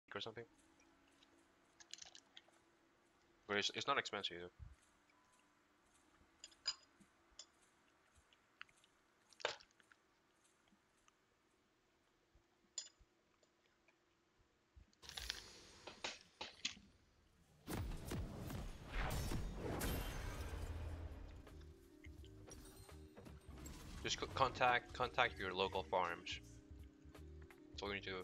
or something. But it's not expensive either. Just contact your local farms. That's all you need to do.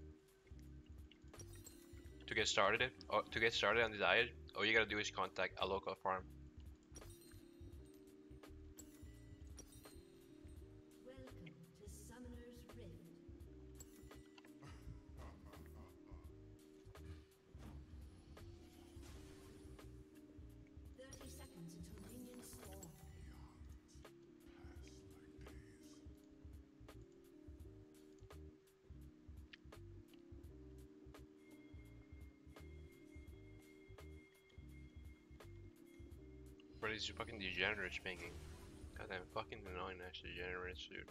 To get started, on the diet, all you gotta do is contact a local farm. Welcome to Summoner's Rift. 30 seconds until minions spawn. Bro, these fucking degenerates pinging. Goddamn fucking annoying ass degenerates, dude.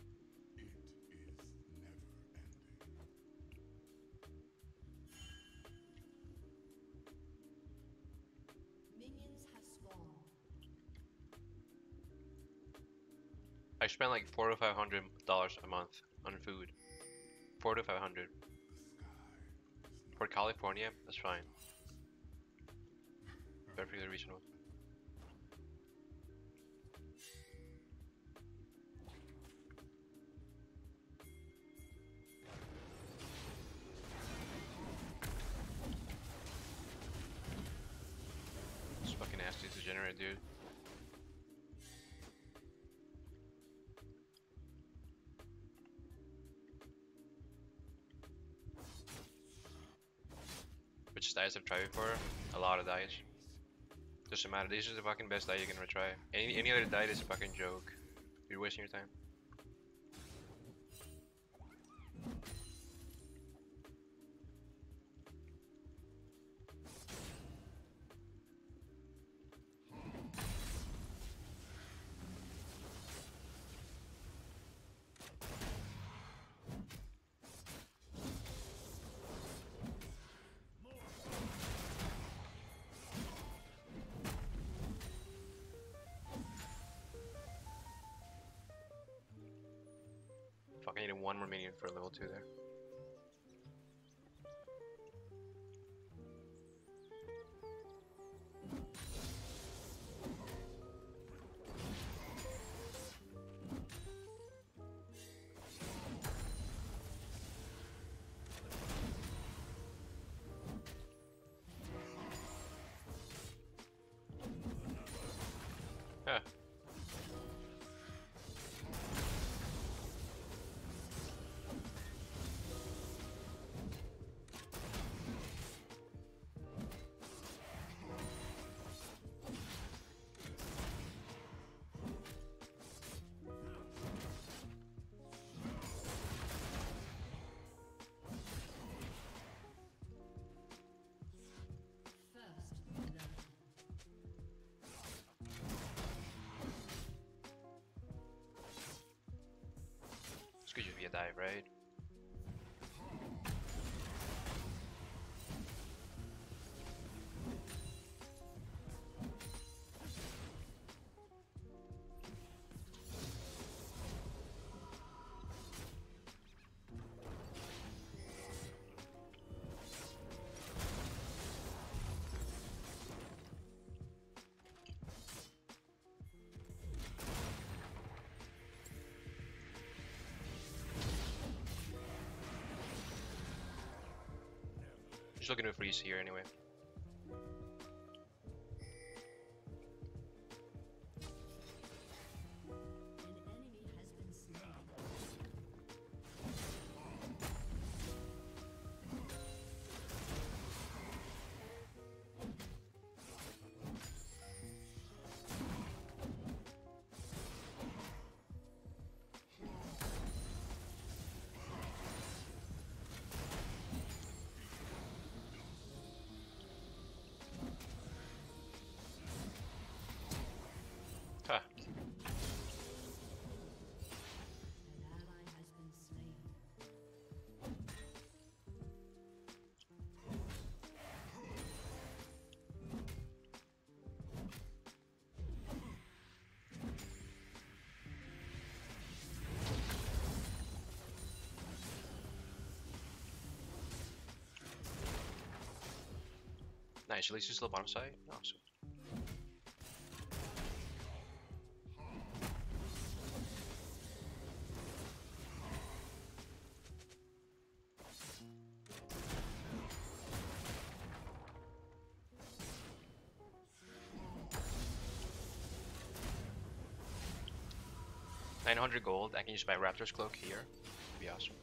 Minions have spawned. I spend like $400 to $500 a month on food. 400 to 500. For California, that's fine. Perfectly reasonable. This fucking nasty degenerate, dude. Which diets I've tried before? A lot of diets. Doesn't matter. These are the fucking best diet you can ever try. Any other diet is a fucking joke. You're wasting your time. Fuck, I needed one more minion for level 2 there. Yeah. First blood. This could just be a dive, right? Just looking to freeze here anyway. An enemy has been slain. Nice, at least it's the bottom side. Awesome. $900 gold. I can use my Raptor's Cloak here. That'd be awesome.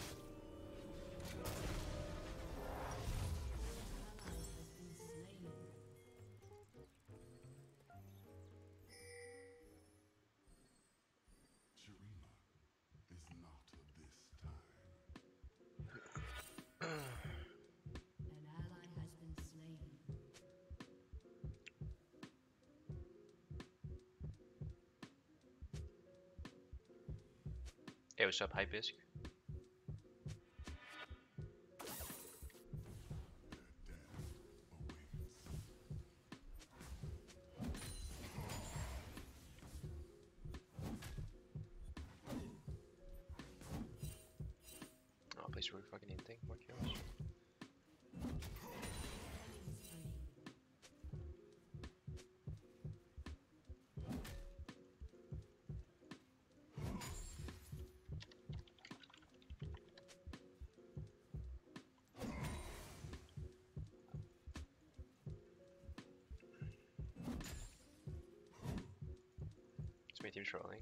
An ally has been slain. Hey, what's up, Hypisk? Oh, place really fucking anything. More kills. It's my team trolling.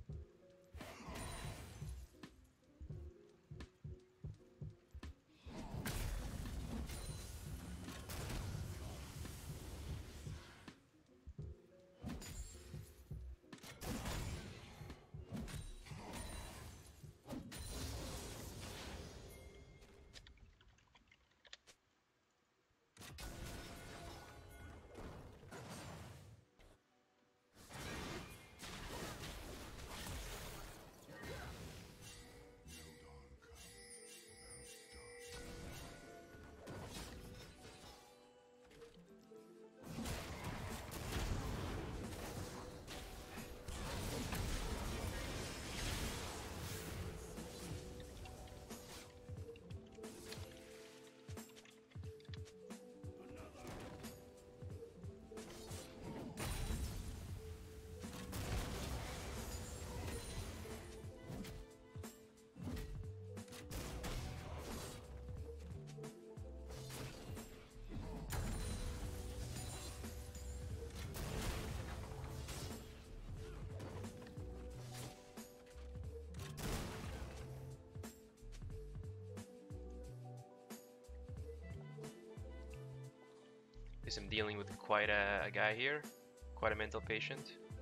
Because I'm dealing with quite a guy here, quite a mental patient.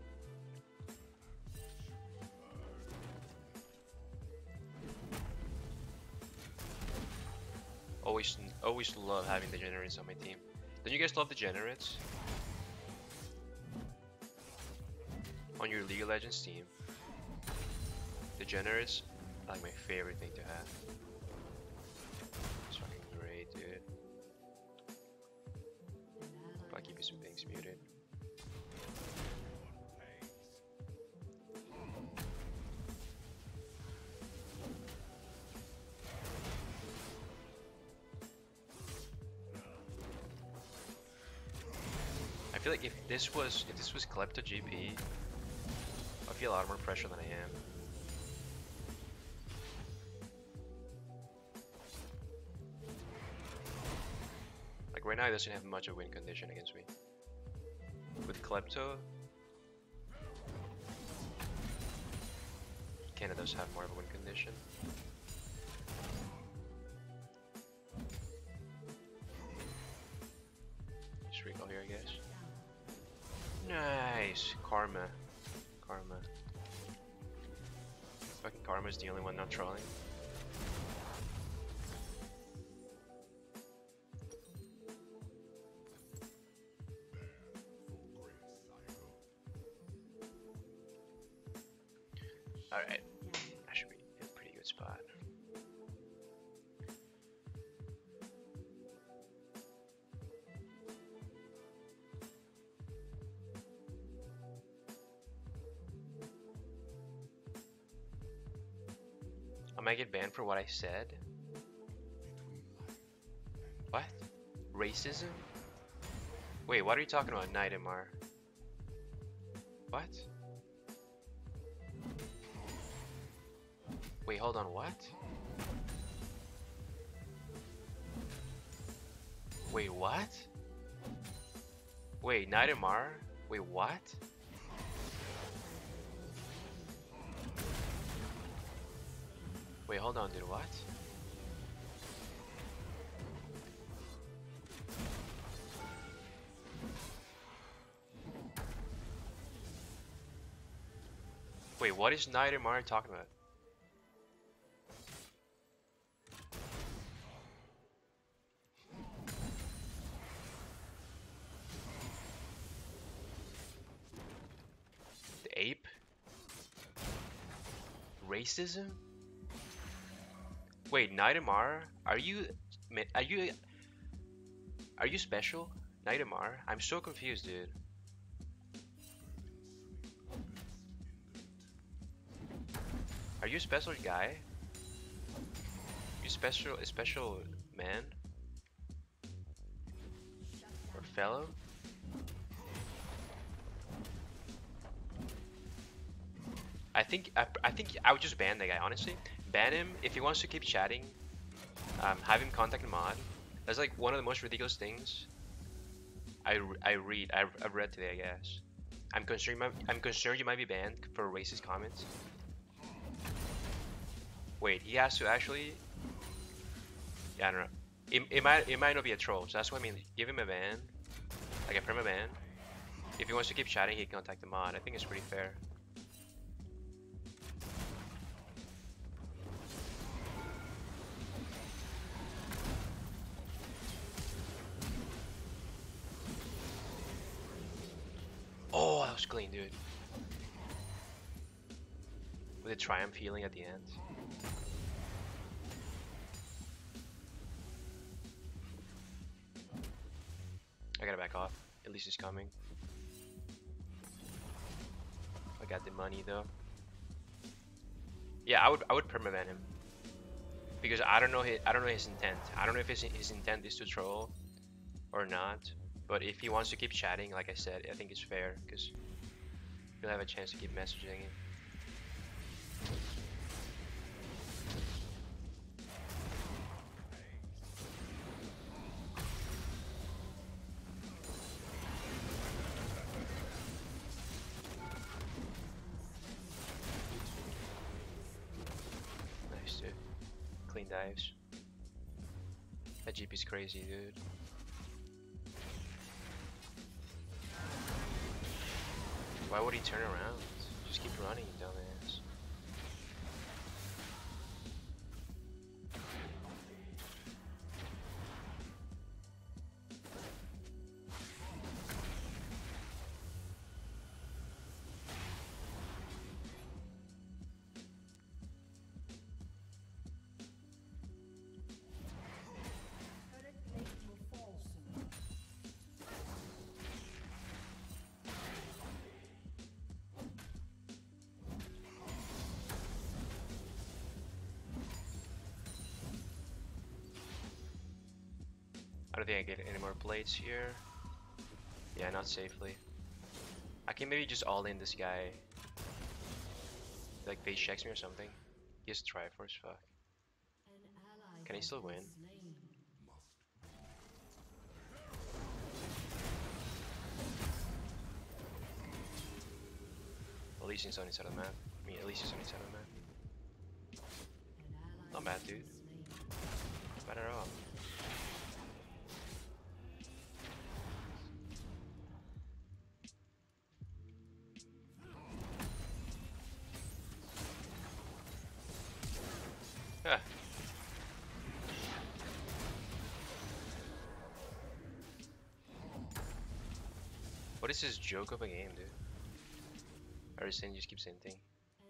Always love having degenerates on my team. Don't you guys love degenerates? On your League of Legends team, degenerates are like my favorite thing to have. It's fucking great, dude. I'll keep you some things muted. I feel like if this was Klepto GP, I feel a lot more pressure than I am. Like right now, he doesn't have much of win condition against me. With Klepto, he kinda does have more of a win condition. Just recall here, I guess. Nice! Karma. Karma. Fucking Karma's the only one not trolling. Alright. That should be a pretty good spot. I might get banned for what I said. What? Racism? Wait, what are you talking about, Nightmare? What? Wait, hold on, what? Wait, what? Wait, Nightmare? Wait, what? Wait, hold on, dude, what? Wait, what is Nightmare talking about? The ape? Racism? Wait, Nightmare? Are you special? Nightmare? I'm so confused, dude. Are you a special guy? You a special man? Or fellow? I think I would just ban that guy, honestly. Ban him if he wants to keep chatting. Have him contact a mod. That's like one of the most ridiculous things I've read today, I guess. I'm concerned you might be banned for racist comments. Wait, he has to actually. Yeah, I don't know. It might not be a troll, so that's what I mean. Give him a ban, like a perma ban. If he wants to keep chatting, he can contact the mod. I think it's pretty fair. Oh, that was clean, dude. With a triumph healing at the end. I gotta back off. At least it's coming. I got the money though. Yeah, I would permaban him because I don't know his intent. I don't know if his intent is to troll or not. But if he wants to keep chatting, like I said, I think it's fair because he'll have a chance to keep messaging him. Nice, dude. Clean dives. That Jeep is crazy, dude. Why would he turn around? Just keep running, dumbass. I don't think I get any more plates here. Yeah, not safely. I can maybe just all in this guy. Like base checks me or something. He has Triforce, fuck. Can he still win? At least he's on his side of the map. I mean, at least he's on his side of the map. Not bad, dude. Not bad at all. Huh. What is this joke of a game, dude? Or is just keep saying thing?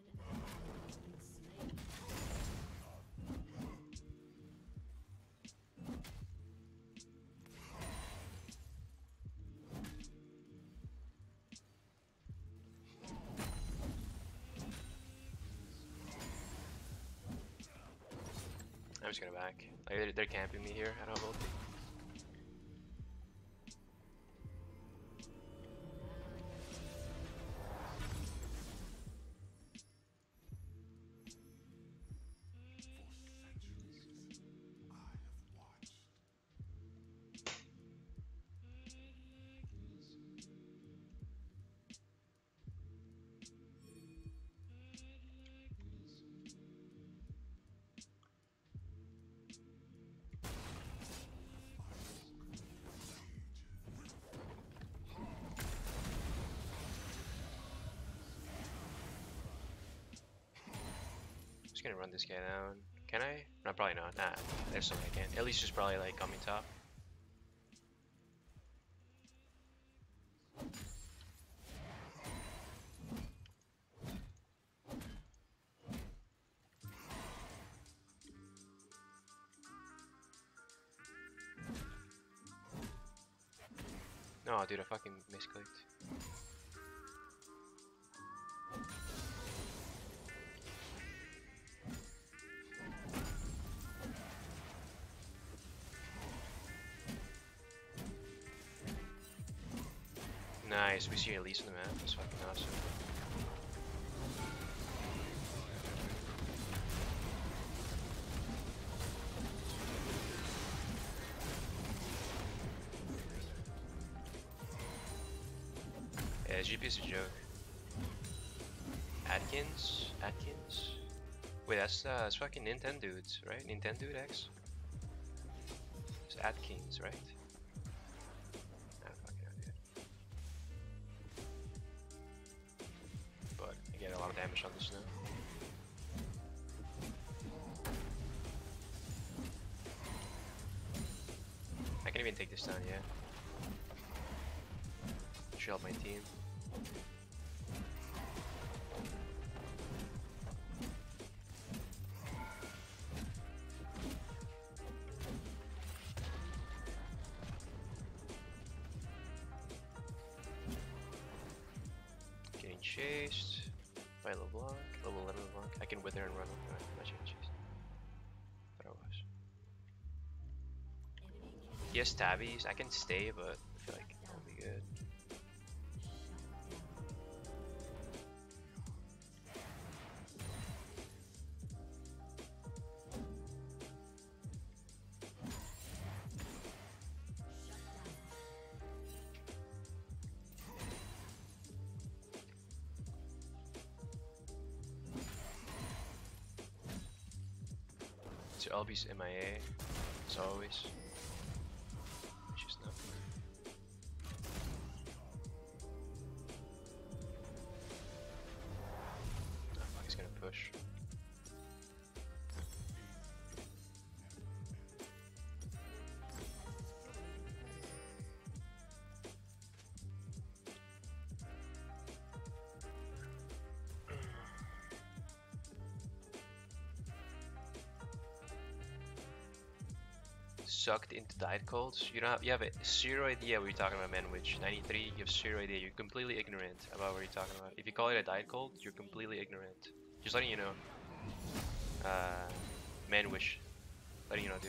I'm just gonna back. Like they're camping me here. I don't know. just gonna run this guy down. Can I? No, probably not. Nah, there's no way I can. At least just probably like coming top. No, dude, I fucking misclicked. Nice, we see Elise on the map. That's fucking awesome. Yeah, GP is a joke. Atkins? Wait, that's fucking Nintendo dudes, right? Nintendo dude X? It's Atkins, right? Ah, fucking hell, dude. But I get a lot of damage on this now. I can even take this down, yeah. Should help my team. Getting chased by LeBlanc, level 11 LeBlanc. I can wither and run. No, I'm not getting chased. But I was. He has tabbies. I can stay, but I feel like it won't be good. So Albi's MIA, as always. She's not. Oh fuck, he's gonna push. Sucked into diet cults. You don't have, you have a zero idea what you're talking about, man. Which 93, you have zero idea. You're completely ignorant about what you're talking about. If you call it a diet cult, you're completely ignorant. Just letting you know. Manwish. Letting you know, dude.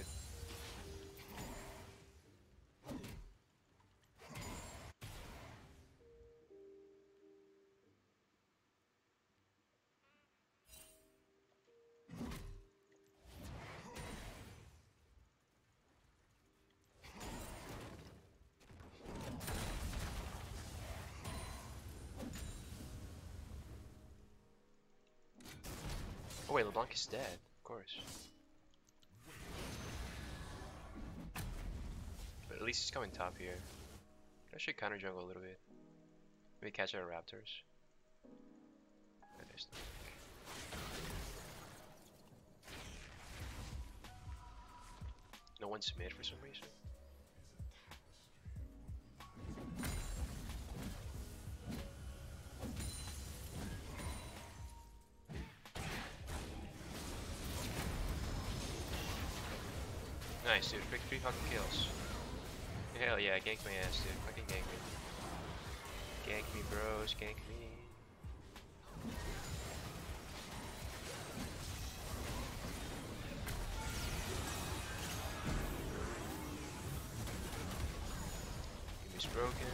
Oh wait, LeBlanc is dead, of course. But at least he's coming top here. I should counter jungle a little bit. Maybe catch our raptors. There's no No one's mid for some reason. Nice, dude. Quick 3 fucking kills. Hell yeah, gank my ass, dude. Fucking gank me. Gank me, bros. Gank me. Gimmy's broken.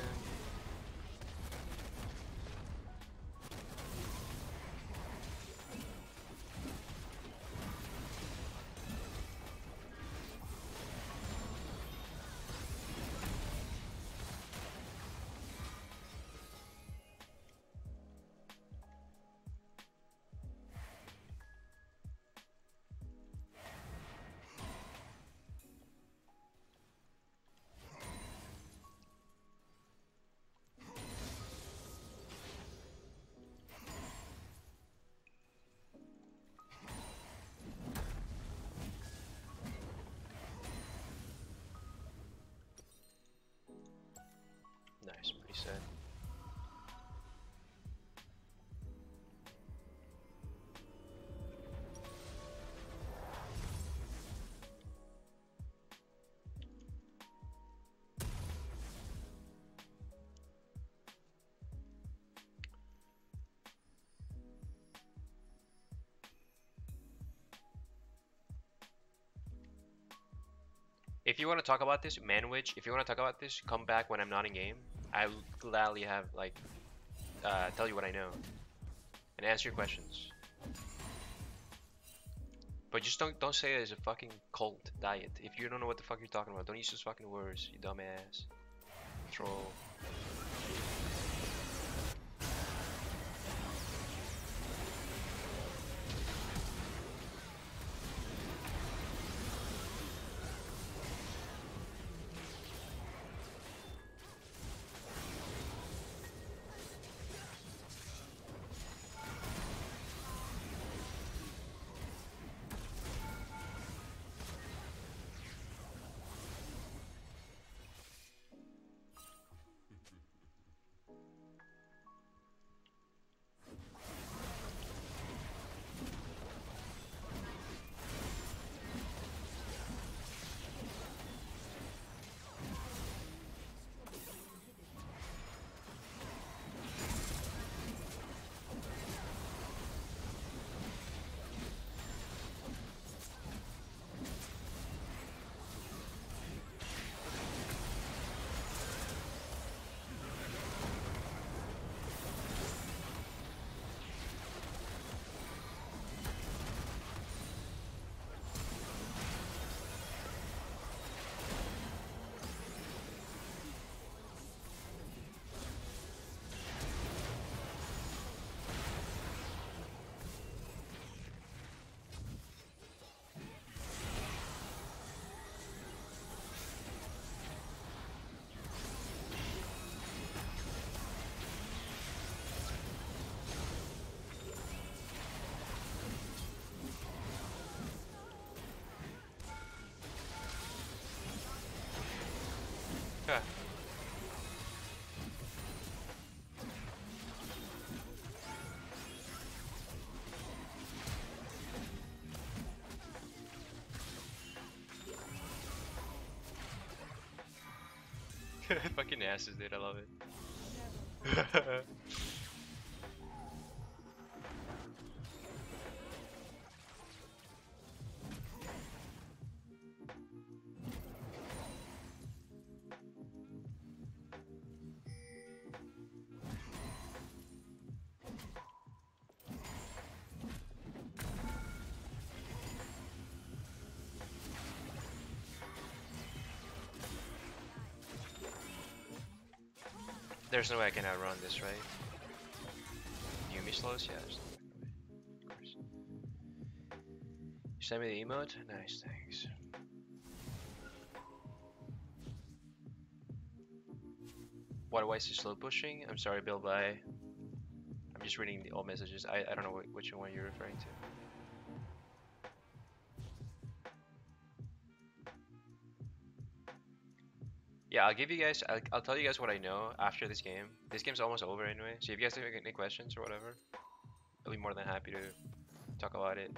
He said. If you want to talk about this, Manwich, if you want to talk about this, come back when I'm not in game. I'll gladly have, like, tell you what I know. And answer your questions. But just don't say it as a fucking cult diet. If you don't know what the fuck you're talking about, don't use those fucking words, you dumbass. Troll. Okay. Fucking asses, dude. I love it. There's no way I can outrun this, right? Yumi slows? Yeah, there's no way. Of course. You send me the emote? Nice, thanks. Why do I see slow pushing? I'm sorry, Bill, bye. I'm just reading the old messages. I don't know which one you're referring to. Yeah, I'll give you guys, I'll tell you guys what I know after this game. This game's almost over anyway, so if you guys have any questions or whatever, I'll be more than happy to talk about it.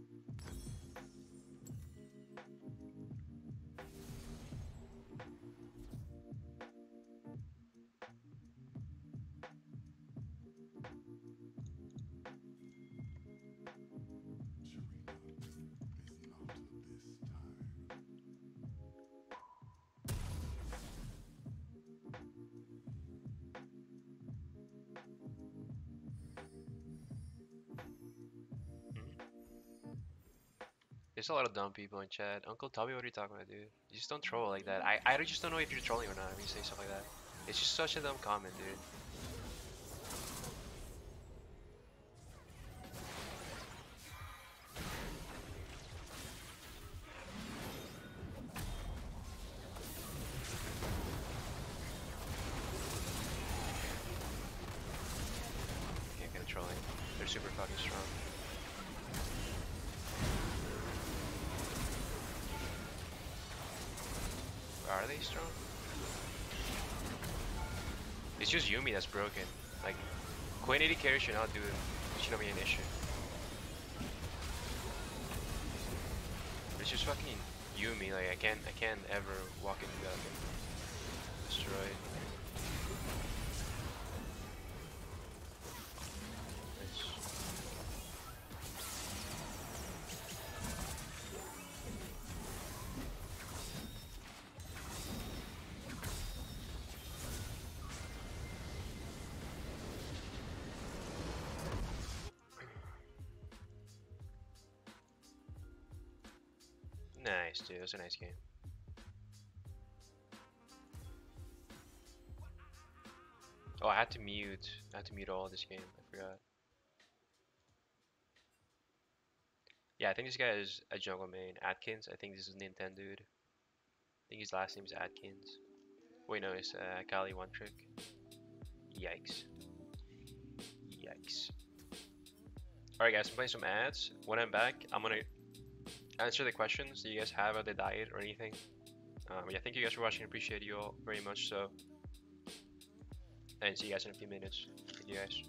There's a lot of dumb people in chat. Uncle Toby, what are you talking about, dude? You just don't troll like that. I just don't know if you're trolling or not when you say stuff like that. It's just such a dumb comment, dude. Can't get trolling. They're super fucking strong. Are they strong? It's just Yumi that's broken. Like, Queen AD carry should not be an issue. It's just fucking Yumi. Like I can't ever walk into that and destroy it. Nice, dude. It was a nice game. Oh, I had to mute. I had to mute all this game. I forgot. Yeah, I think this guy is a jungle main. Atkins. I think this is Nintendo dude. I think his last name is Atkins. Wait, no, it's Kali One Trick. Yikes. Yikes. Alright, guys, I'm playing some ads. When I'm back, I'm gonna answer the questions that you guys have about the diet or anything. Yeah, thank you guys for watching. I appreciate you all very much. So, and see you guys in a few minutes. Thank you guys.